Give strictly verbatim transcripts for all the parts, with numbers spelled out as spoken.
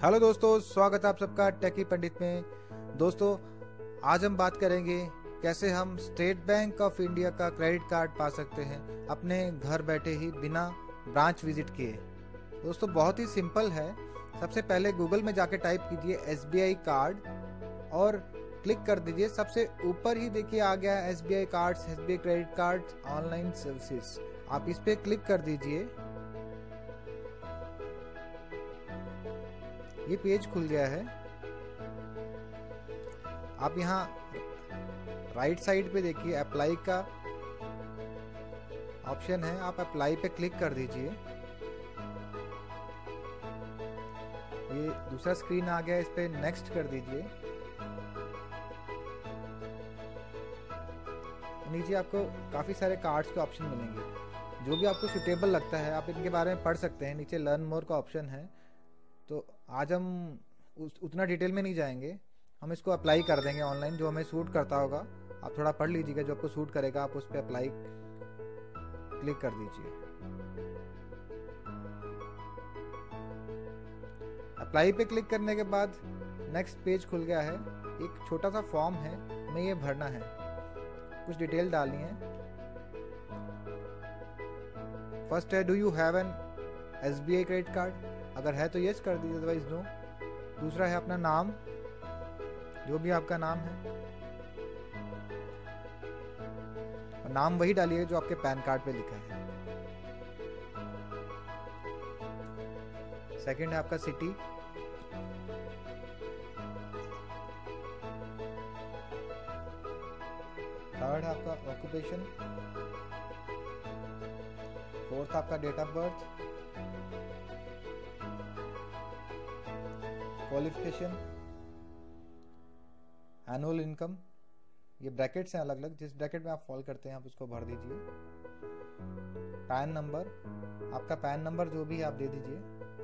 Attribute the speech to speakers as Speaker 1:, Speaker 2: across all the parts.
Speaker 1: Hello दोस्तों, स्वागत है आप सबका टेकी पंडित में। दोस्तों, आज हम बात करेंगे कैसे हम स्टेट बैंक ऑफ इंडिया का क्रेडिट कार्ड पा सकते हैं अपने घर बैठे ही बिना ब्रांच विजिट किए। दोस्तों, बहुत ही सिंपल है। सबसे पहले गूगल में जाके टाइप कीजिए एस बी आई कार्ड और क्लिक कर दीजिए। सबसे ऊपर ही देखिए आ गया S B I cards, S B I credit card online services. आप इस पे क्लिक कर दीजिए। ये पेज खुल गया है। आप यहाँ राइट साइड पे देखिए अप्लाई का ऑप्शन है, आप अप्लाई पे क्लिक कर दीजिए। ये दूसरा स्क्रीन आ गया, इस पे नेक्स्ट कर दीजिए। नीचे आपको काफी सारे कार्ड्स के ऑप्शन मिलेंगे, जो भी आपको सुटेबल लगता है आप इनके बारे में पढ़ सकते हैं। नीचे लर्न मोर का ऑप्शन है, तो आज हम उस उतना डिटेल में नहीं जाएंगे, हम इसको अप्लाई कर देंगे ऑनलाइन। जो हमें सूट करता होगा आप थोड़ा पढ़ लीजिएगा, जो आपको सूट करेगा आप उस पर अप्लाई क्लिक कर दीजिए। अप्लाई पे क्लिक करने के बाद नेक्स्ट पेज खुल गया है। एक छोटा सा फॉर्म है, हमें ये भरना है, कुछ डिटेल डालनी है। फर्स्ट है, do you have an S B I credit card? अगर है तो यस कर दीजिए, अदरवाइज नो। दूसरा है अपना नाम, जो भी आपका नाम है, और नाम वही डालिए जो आपके पैन कार्ड पे लिखा है। सेकंड है आपका सिटी। थर्ड है आपका ऑक्यूपेशन। फोर्थ आपका date of birth. Qualification, annual income. ये ब्रैकेट्स हैं अलग अलग, जिस ब्रैकेट में आप फॉल करते हैं आप उसको भर दीजिए। पैन नंबर, आपका पैन नंबर जो भी आप दे दीजिए।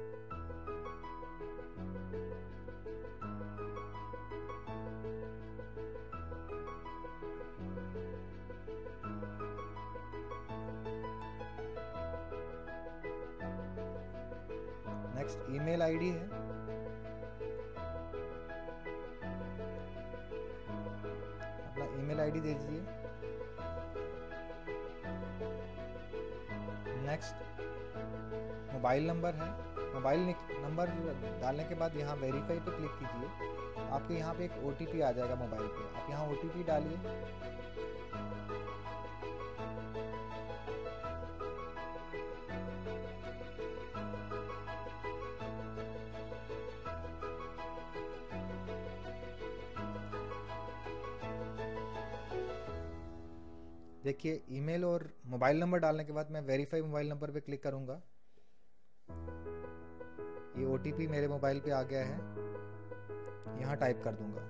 Speaker 1: नेक्स्ट ईमेल आईडी है। ईमेल आईडी दे दीजिए। नेक्स्ट मोबाइल नंबर है। मोबाइल नंबर डालने के बाद यहाँ वेरीफाई पे क्लिक कीजिए। आपके यहाँ पे एक ओ टी पी आ जाएगा मोबाइल पे, आप यहाँ ओ टी पी डालिए। देखिए, ईमेल और मोबाइल नंबर डालने के बाद मैं वेरीफाई मोबाइल नंबर पे क्लिक करूंगा। ये ओ टी पी मेरे मोबाइल पे आ गया है, यहाँ टाइप कर दूंगा।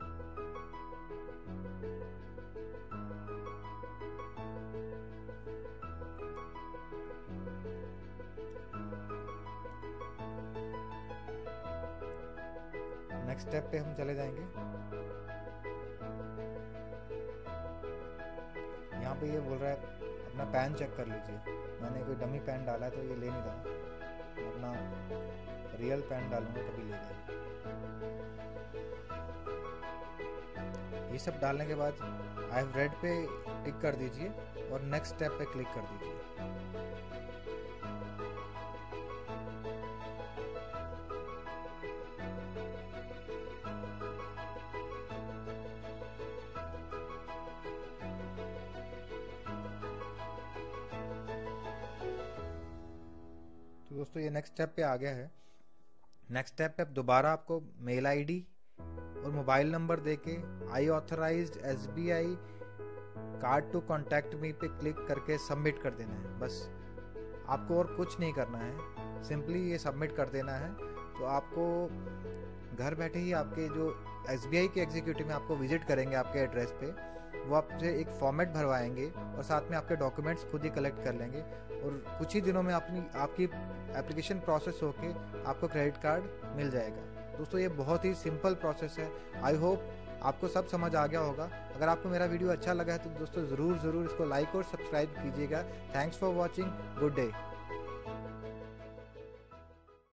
Speaker 1: नेक्स्ट स्टेप पे हम चले जाएंगे। यहाँ पे ये बोल रहा है अपना पैन चेक कर लीजिए। मैंने कोई डमी पैन डाला है तो ये ले नहीं रहा, अपना रियल पैन डालूंगा तभी लेगा। ये सब डालने के बाद आई हैव रेड पे टिक कर दीजिए और नेक्स्ट स्टेप पे क्लिक कर दीजिए। तो दोस्तों, ये नेक्स्ट स्टेप पे आ गया है। नेक्स्ट स्टेप पे दोबारा आपको मेल आईडी और मोबाइल नंबर देके I authorised S B I card to contact me पे क्लिक करके सबमिट कर देना है। बस आपको और कुछ नहीं करना है, सिंपली ये सबमिट कर देना है। तो आपको घर बैठे ही आपके जो एस बी आई के एग्जीक्यूटिव में आपको विजिट करेंगे आपके एड्रेस पे, वो आपसे एक फॉर्मेट भरवाएंगे और साथ में आपके डॉक्यूमेंट्स खुद ही कलेक्ट कर लेंगे और कुछ ही दिनों में अपनी आपकी एप्लीकेशन प्रोसेस होके आपको क्रेडिट कार्ड मिल जाएगा। दोस्तों, ये बहुत ही सिंपल प्रोसेस है। आई होप आपको सब समझ आ गया होगा। अगर आपको मेरा वीडियो अच्छा लगा है तो दोस्तों ज़रूर ज़रूर इसको लाइक और सब्सक्राइब कीजिएगा। Thanks for watching, good day.